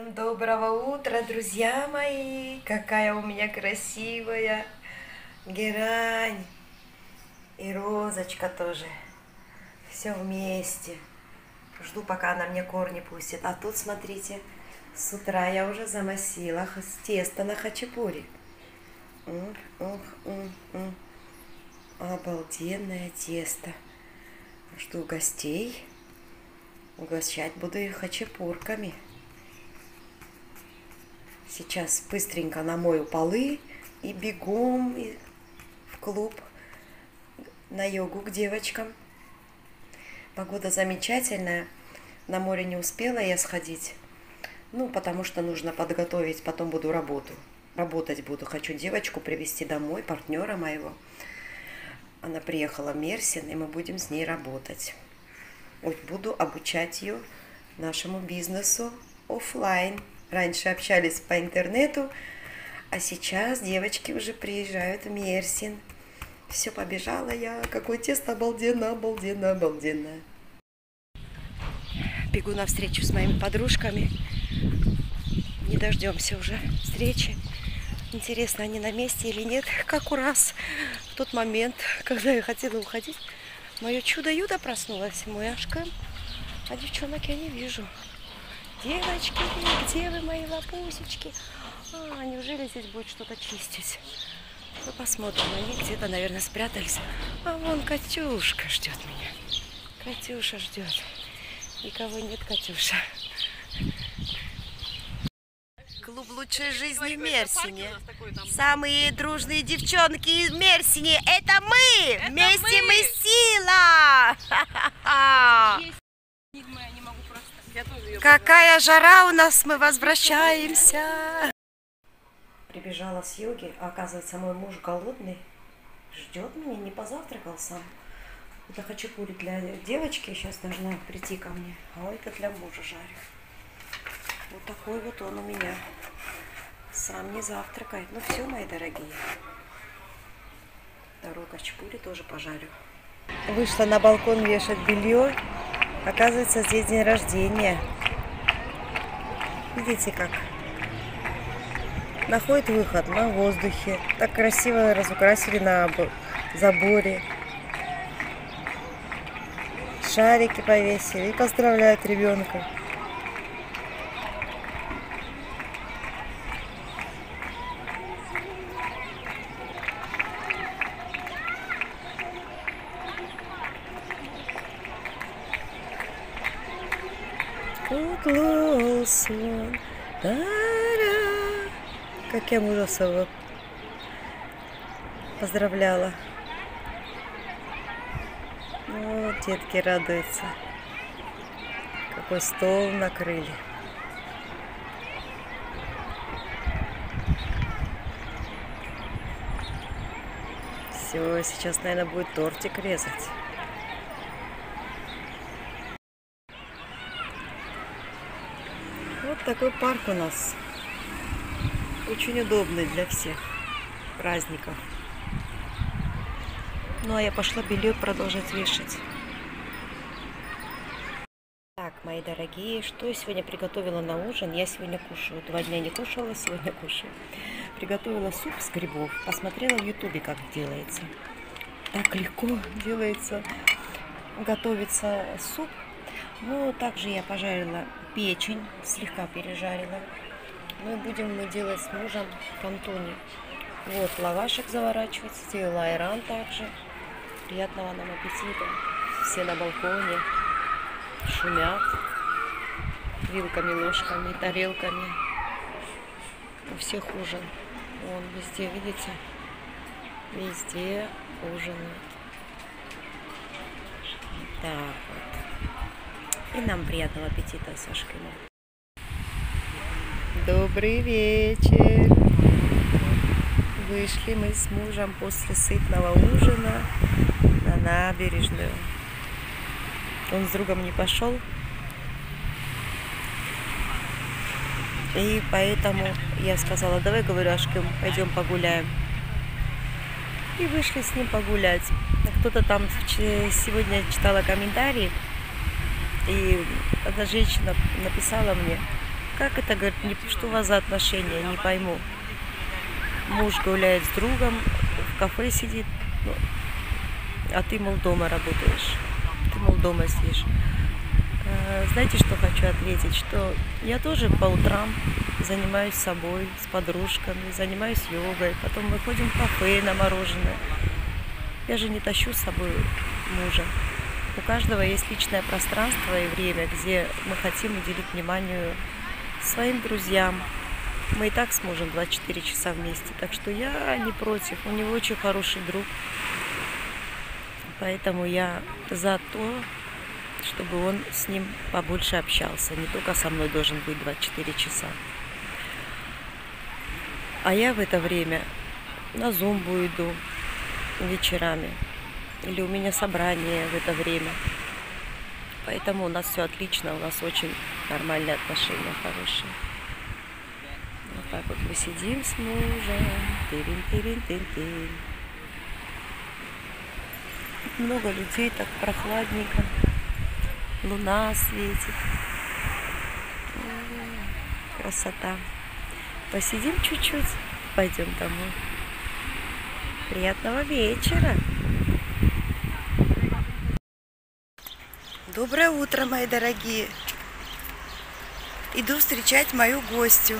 Всем доброго утра, друзья мои! Какая у меня красивая герань и розочка тоже. Все вместе. Жду, пока она мне корни пустит. А тут, смотрите, с утра я уже замесила тесто на хачапури. Обалденное тесто. Жду гостей. Угощать буду их хачапурками. Сейчас быстренько намою полы и бегом в клуб на йогу к девочкам. Погода замечательная. На море не успела я сходить. Потому что нужно подготовить, потом буду работать буду. Хочу девочку привезти домой, партнера моего. Она приехала в Мерсин, и мы будем с ней работать. Буду обучать ее нашему бизнесу офлайн. Раньше общались по интернету, а сейчас девочки уже приезжают в Мерсин. Все, побежала я. Какое тесто обалденно. Бегу навстречу с моими подружками. Не дождемся уже встречи. Интересно, они на месте или нет? Как у раз в тот момент, когда я хотела уходить, мое чудо-юдо проснулось, мышка, а девчонок я не вижу. Девочки, где вы, мои лапусечки? Неужели здесь будет что-то чистить? Посмотрим, они где-то, наверное, спрятались. А вон Катюшка ждет меня. Катюша ждет. Никого нет, Катюша. Клуб лучшей жизни в Мерсине. Самые дружные девчонки из Мерсине. Это мы! Вместе мы сила! Какая жара у нас, мы возвращаемся. Прибежала с йоги, а оказывается, мой муж голодный. Ждет меня, не позавтракал сам. Это хачапури для девочки сейчас должна прийти ко мне. А это для мужа жарю. Вот такой вот он у меня. Сам не завтракает. Все, мои дорогие. Второй хачапури тоже пожарю. Вышла на балкон вешать белье. Оказывается, здесь день рождения. Видите как? Находит выход на воздухе. Так красиво разукрасили на заборе. Шарики повесили и поздравляют ребенка. Как я мужа своего поздравляла. Вот детки радуются. Какой стол накрыли. Все, сейчас, наверное, будет тортик резать. Вот такой парк у нас. Очень удобный для всех праздников. А я пошла белье продолжать вешать. Так, мои дорогие, что я сегодня приготовила на ужин? Я сегодня кушаю. 2 дня не кушала, сегодня кушаю. Приготовила суп с грибов. Посмотрела в ютубе, как делается. Так легко делается, готовится суп. Также я пожарила печень, слегка пережарила. Будем мы делать с мужем кантони. Вот лавашек заворачивать, сделала айран также. Приятного нам аппетита. Все на балконе шумят вилками, ложками, тарелками. У всех ужин. Вон везде, видите? Везде ужинают. Так вот. И нам приятного аппетита, Сашка. Добрый вечер. Вышли мы с мужем после сытного ужина на набережную. Он с другом не пошел. И поэтому я сказала, давай, говорю, Ашкем, пойдем погуляем. И вышли с ним погулять. Кто-то там сегодня читала комментарии. И одна женщина написала мне, Как это, говорит, что у вас за отношения, не пойму. Муж гуляет с другом, в кафе сидит, ну, а ты, мол, дома работаешь, ты, мол, дома сидишь. Знаете, что хочу ответить? Что я тоже по утрам занимаюсь собой, с подружками, занимаюсь йогой, потом мы ходим в кафе на мороженое. Я же не тащу с собой мужа. У каждого есть личное пространство и время, где мы хотим уделить внимание своим друзьям. Мы и так с мужем 24 часа вместе, так что я не против. У него очень хороший друг, поэтому я за то, чтобы он с ним побольше общался. Не только со мной должен быть 24 часа. А я в это время на зумбу иду вечерами. Или у меня собрание в это время. Поэтому у нас все отлично, у нас очень нормальные отношения, хорошие. Вот так вот мы сидим с мужем. Тырин-тырин-тырин-тырин. Много людей, так прохладненько. Луна светит. Красота. Посидим чуть-чуть, пойдем домой. Приятного вечера. Доброе утро, мои дорогие. Иду встречать мою гостью.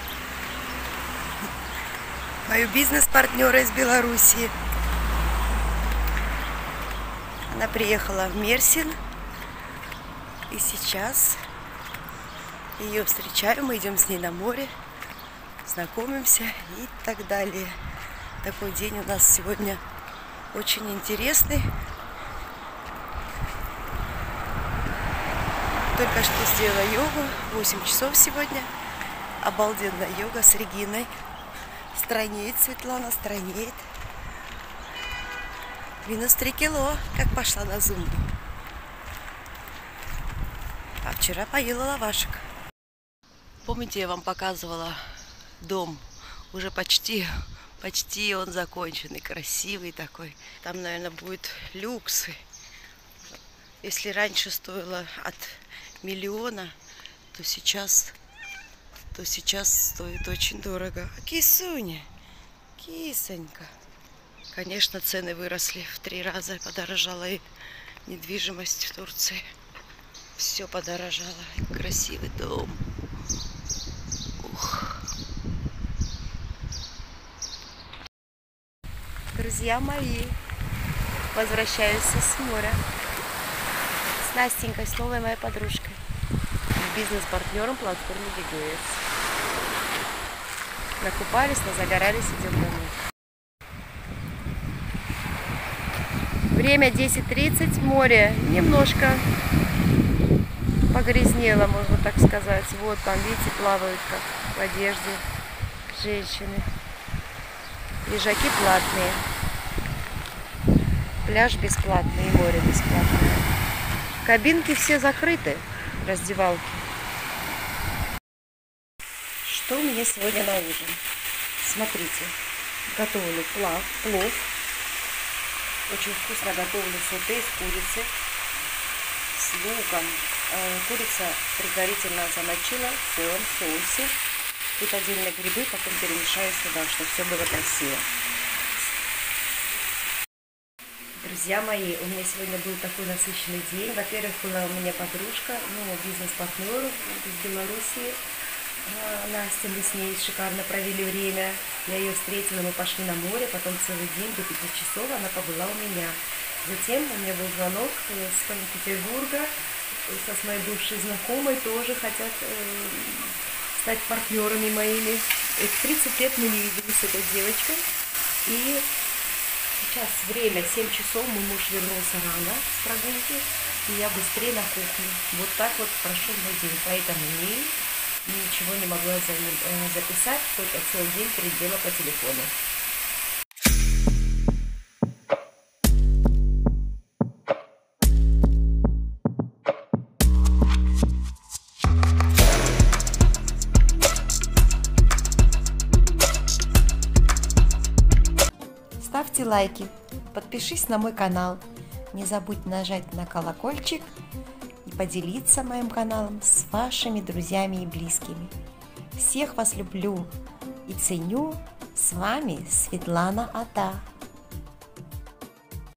Мою бизнес-партнера из Белоруссии. Она приехала в Мерсин. И сейчас ее встречаю, мы идем с ней на море, знакомимся и так далее. Такой день у нас сегодня очень интересный. Только что сделала йогу, 8 часов сегодня. Обалденная йога с Региной. Стройнеет Светлана, стройнеет. Минус 3 кило, как пошла на зумбу. А вчера поела лавашек. Помните, я вам показывала дом? Уже почти он законченный, красивый такой. Там, наверное, будет люкс. Если раньше стоило от 1 000 000, то сейчас стоит очень дорого. А кисуня, кисонька. Конечно, цены выросли в 3 раза, подорожала и недвижимость в Турции. Все подорожало. Красивый дом. Ух. Друзья мои, возвращаюсь с моря. С Настенькой, с новой моей подружкой. Бизнес-партнером платформы ГГС. Накупались, назагорались, идем домой. Время 10:30, море немножко погрязнело, можно так сказать. Вот там, видите, плавают как в одежде женщины. Лежаки платные. Пляж бесплатный и море бесплатное. Кабинки все закрыты, раздевалки. Что у меня сегодня на ужин? Смотрите, готовлю плов. Очень вкусно готовлю соте из курицы с луком. Курица предварительно замочила в сыром соусе. Тут отдельно грибы, потом перемешаю сюда, чтобы все было красиво. Друзья мои, у меня сегодня был такой насыщенный день. Во-первых, была у меня подружка, бизнес-партнер из Белоруссии. Настя, мы с ней шикарно провели время. Я ее встретила, мы пошли на море, потом целый день до 5 часов она побыла у меня. Затем у меня был звонок с Санкт-Петербурга, со моей бывшей знакомой, тоже хотят стать партнерами моими. 30 лет мы не виделись с этой девочкой. И сейчас время 7 часов, мой муж вернулся рано с прогулки, и я быстрее на кухне. Вот так вот прошел мой день, поэтому ничего не могла записать, только целый день передела по телефону. Ставьте лайки, подпишись на мой канал, не забудь нажать на колокольчик и поделиться моим каналом с вашими друзьями и близкими. Всех вас люблю и ценю. С вами Светлана Ата.